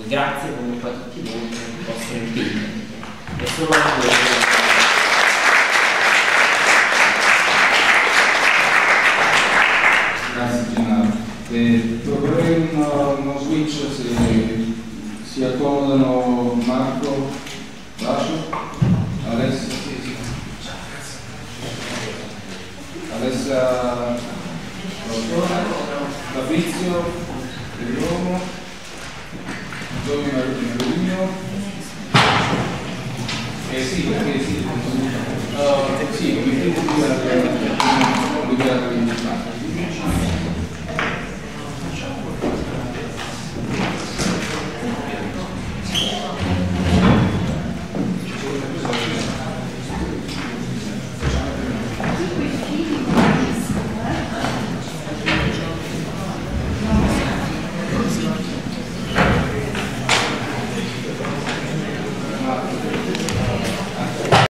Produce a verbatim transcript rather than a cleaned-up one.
grazie comunque a tutti voi per il vostro impegno. E solo a voi. Grazie Gennaro. Eh, proporrei uno, uno switch se si accomodano Marco, Lascio, Alessia, Alessia, Fabrizio, Guglielmo, Giovanni Marino. Eh sì, perché sì, uh, sì, come ti dico,